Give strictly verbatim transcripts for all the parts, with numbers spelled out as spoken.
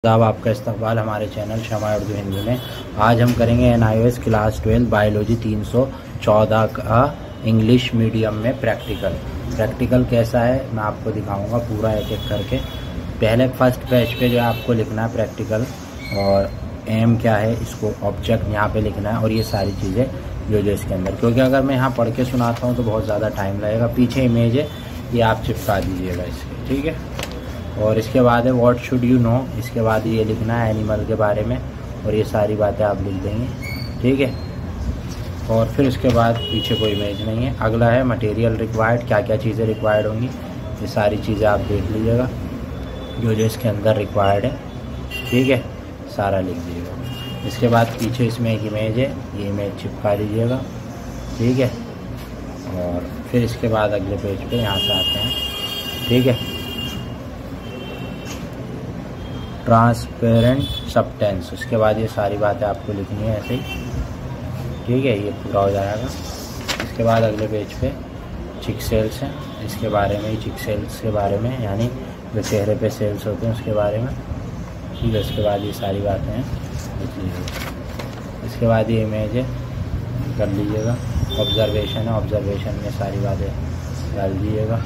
अब आपका इस्तकबाल हमारे चैनल शमा उर्दू हिंदी में। आज हम करेंगे N I O S class twelve biology तीन सौ चौदह का इंग्लिश मीडियम में प्रैक्टिकल। प्रैक्टिकल कैसा है मैं आपको दिखाऊंगा पूरा एक एक करके। पहले फर्स्ट पेज पे जो है आपको लिखना है प्रैक्टिकल और एम क्या है, इसको ऑब्जेक्ट यहाँ पे लिखना है और ये सारी चीज़ें जो जो इसके अंदर, क्योंकि अगर मैं यहाँ पढ़ के सुनाता हूँ तो बहुत ज़्यादा टाइम लगेगा। पीछे इमेज है, ये आप चिपका दीजिएगा इसके, ठीक है। और इसके बाद है व्हाट शुड यू नो, इसके बाद ये लिखना है एनिमल के बारे में और ये सारी बातें आप लिख देंगे, ठीक है। और फिर उसके बाद पीछे कोई इमेज नहीं है। अगला है मटेरियल रिक्वायर्ड, क्या क्या चीज़ें रिक्वायर्ड होंगी, ये सारी चीज़ें आप देख लीजिएगा जो जो इसके अंदर रिक्वायर्ड है, ठीक है, सारा लिख दीजिएगा। इसके बाद पीछे इसमें एक इमेज है, ये इमेज चिपका लीजिएगा, ठीक है। और फिर इसके बाद अगले पेज पे यहाँ से आते हैं, ठीक है। ट्रांसपेरेंट सब्सटेंस, उसके बाद ये सारी बातें आपको लिखनी है ऐसे ही, ठीक है, ये पूरा हो जाएगा। इसके बाद अगले पेज पे चिक सेल्स हैं, इसके बारे में, चिक सेल्स के बारे में, यानी जो चेहरे पे सेल्स होते हैं उसके बारे में, ठीक है। उसके बाद ये सारी बातें हैं, लिख लीजिएगा। इसके बाद ये इमेज है, कर लीजिएगा। ऑब्जर्वेशन है, ऑब्जर्वेशन में सारी बातें डाल दीजिएगा,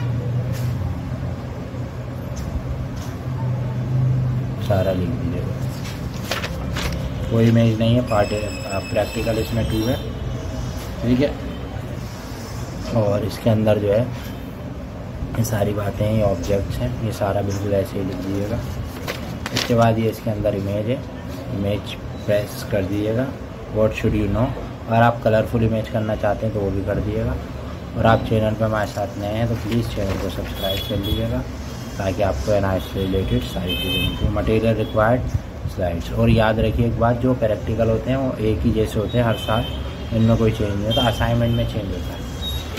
सारा लिख दीजिएगा। कोई इमेज नहीं है, पार्ट प्रैक्टिकल इसमें टू है, ठीक है। और इसके अंदर जो है ये सारी बातें हैं, ये ऑब्जेक्ट्स हैं, ये सारा बिल्कुल ऐसे ही लिख दीजिएगा। इसके बाद ये इसके अंदर इमेज है, इमेज प्रेस कर दीजिएगा। व्हाट शुड यू नो, अगर आप कलरफुल इमेज करना चाहते हैं तो वो भी कर दीजिएगा। और आप चैनल पर हमारे साथ नए हैं तो प्लीज़ चैनल को सब्सक्राइब कर लीजिएगा ताकि आपको एन आई ओ एस से रिलेटेड सारी चीज़ें मिलती हैं। मटेरियल रिक्वायर्ड स्लाइड्स, और याद रखिए एक बात, जो प्रैक्टिकल होते हैं वो एक ही जैसे होते हैं हर साल, इनमें कोई चेंज नहीं होता, असाइनमेंट में चेंज होता है।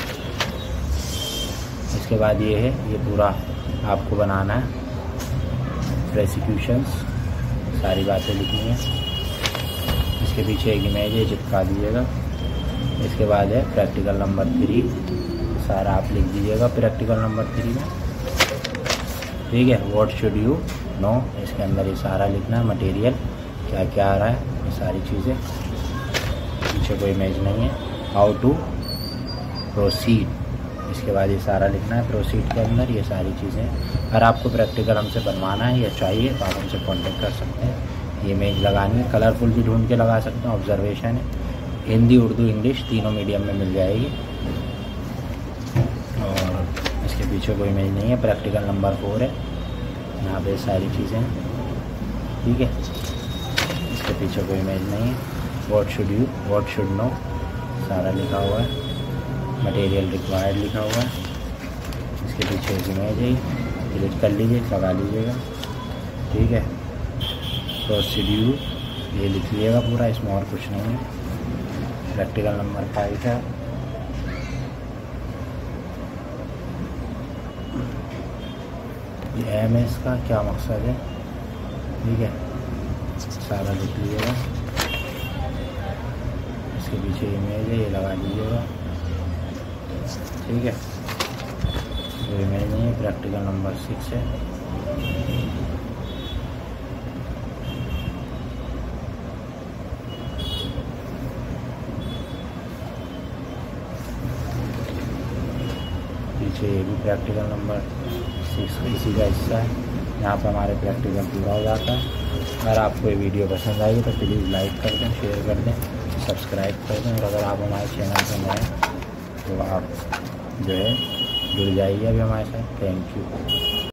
इसके बाद ये है, ये पूरा आपको बनाना है, प्रोसिक्यूशंस, सारी बातें लिखनी है। इसके पीछे एक इमेज है, चिपका दीजिएगा। इसके बाद है प्रैक्टिकल नंबर थ्री, सारा आप लिख दीजिएगा प्रैक्टिकल नंबर थ्री में, ठीक है। व्हाट शुड यू नो, इसके अंदर ये सारा लिखना है, मटेरियल क्या क्या आ रहा है, ये सारी चीज़ें। पीछे कोई इमेज नहीं है। हाउ टू प्रोसीड, इसके बाद ये सारा लिखना है प्रोसीड के अंदर, ये सारी चीज़ें। अगर आपको प्रैक्टिकल हमसे बनवाना है या चाहिए तो आप हमसे कॉन्टेक्ट कर सकते हैं। ये इमेज लगानी है, कलरफुल भी ढूंढ के लगा सकते हैं। ऑब्जर्वेशन है, हिंदी उर्दू इंग्लिश तीनों मीडियम में मिल जाएगी। और इसके पीछे कोई इमेज नहीं है। प्रैक्टिकल नंबर फोर है, यहाँ पे सारी चीज़ें हैं, ठीक है। इसके पीछे कोई इमेज नहीं है। What should you, what should know, सारा लिखा हुआ है। मटेरियल रिक्वायर्ड लिखा हुआ है। इसके पीछे एक इमेज है, डिलीट कर लीजिए, लगा लीजिएगा, ठीक है। प्रोसीड्यूर ये लिख लीजिएगा पूरा, इसमें और कुछ नहीं है। प्रैक्टिकल नंबर फाइव है, ये एम एस का क्या मकसद है, ठीक है, सारा लिख लीजिएगा। इसके पीछे इमेज है, ये लगा लीजिएगा, ठीक है। कोई इमेज नहीं है। प्रैक्टिकल नंबर सिक्स है, पीछे ये भी प्रैक्टिकल नंबर सिक्स इसी का हिस्सा है। यहाँ पर हमारे प्रैक्टिकल पूरा हो जाता है। अगर आपको ये वीडियो पसंद आई तो प्लीज़ लाइक कर दें, शेयर कर दें, सब्सक्राइब कर दें। और अगर आप हमारे चैनल पर नए हैं तो आप जो है जुड़ जाइए अभी हमारे साथ। Thank you.